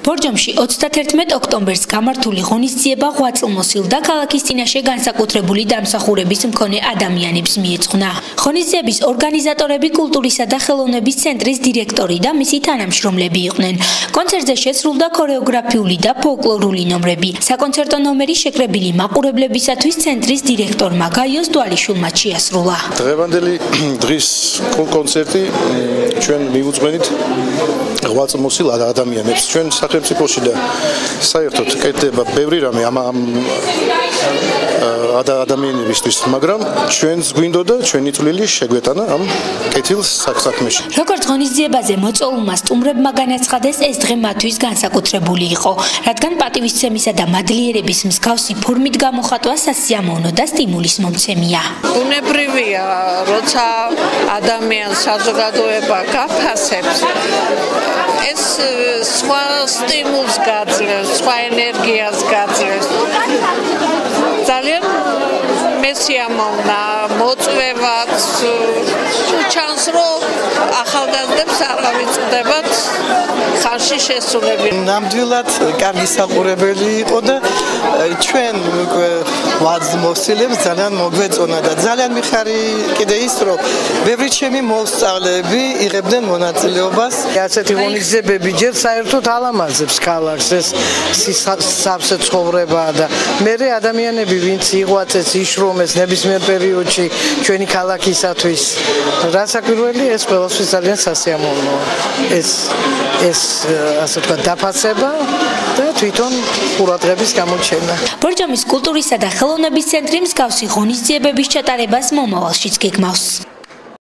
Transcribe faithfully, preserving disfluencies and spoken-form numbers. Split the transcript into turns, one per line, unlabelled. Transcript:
ბორჯომში ოცდათერთმეტ ოქტომბერს გამართული ღონისძიება ღვაწლმოსილ და ქალაქის წინაშე განსაკუთრებული დამსახურების მქონე ადამიანებს მიეძღვნა. ღონისძიების ორგანიზატორები კულტურისა და ხელოვნების ცენტრის დირექტორი და მისი თანამშრომლები იყვნენ. კონცერტზე შესრულდა ქორეოგრაფიული და ფოლკლორული ნომრები. საკონცერტო ნომერი შეკრებილი მაყურებლებისათვის ცენტრის დირექტორმა გაიოს დვალიშვილმა შეასრულა.
დღევანდელი დღის კონცერტი ჩვენ მივუძღვენით ღვაწლმოსილ ადამიანებს ჩვენ სახელმწიფოში და საერთოდ კეთდება ბევრი რამე ამ ადამიანებისთვის, მაგრამ ჩვენს გვინდოდა ჩვენი წვლილი შეგვეტანა ამ კეთილ საქმეში.
როგორც ღონისძიებაზე მოწვეულმა სტუმრებმა განაცხადეს, ეს დღე მათთვის განსაკუთრებული იყო, რადგან პატივისცემისა და მადლიერების მსგავსი ფორმით გამოხატვა სასიამოვნო და სტიმულის მომცემია.
ბუნებრივია, როცა ადამიანს საზოგადოება გაფასებს, ეს სხვა სტიმულს გაძლევს, სხვა ენერგიას გაძლევს. ძალიან მესიამოვნა მოწვევაც ჩანს, რომ ახალგაზრდებს არ გავიწვდებათ ხარში შესრულები.
ნამდვილად კარგი საყურებელი იყო და ჩვენ ღვაწლმოსილებს ძალიან მოგვეწონა და ძალიან მიხარი კიდე ის, რომ ბევრი ჩემი მოსწავლეები იღებდნენ მონაწილეობას.
ასეთი ღონისძიებები ჯერ საერთოდ ალამაზებს ქალაქს, ეს სავსე ცხოვრება და მე ადამიანები ვინც იღვაწეს, იშრომეს ნებისმიერ პერიოდში ჩვენი ქალაქისათვის. რასაკვირველი, ეს ყველასთვის ძალიან სასიამოვნოა. ეს ეს ასე ვთქვათ დაფასება და თვითონ ყურადღების გამოჩენა.
ბორჯომის კულტურისა და ხელოვნების ცენტრი მსგავსი ღონისძიებების ჩატარებას მომავალშიც გეგმავს.